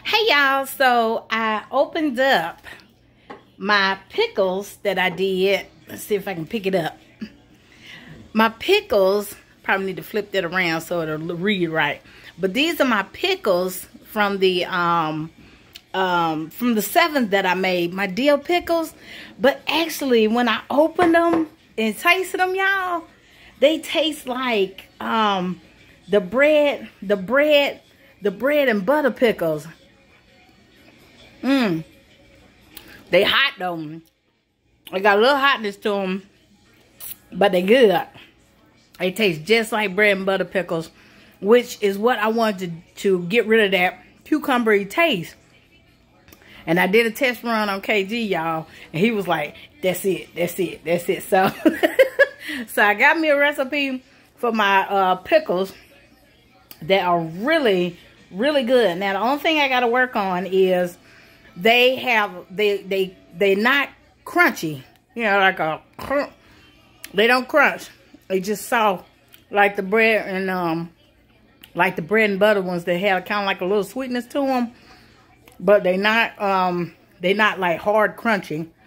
Hey y'all, so I opened up my pickles that I did. Let's see if I can pick it up. My pickles, probably need to flip that around so it'll read right. But these are my pickles from the 7th that I made, my dill pickles. But actually when I opened them and tasted them, y'all, they taste like the bread and butter pickles. They hot though. They got a little hotness to them, but they good. They taste just like bread and butter pickles, which is what I wanted to get rid of that cucumbery taste. And I did a test run on KG, y'all, and he was like, that's it. So, so I got me a recipe for my pickles that are really, really good. Now, the only thing I got to work on is they not crunchy. You know, they don't crunch. They just soft, like the bread and butter ones that have kind of like a little sweetness to them. But they not like hard crunchy.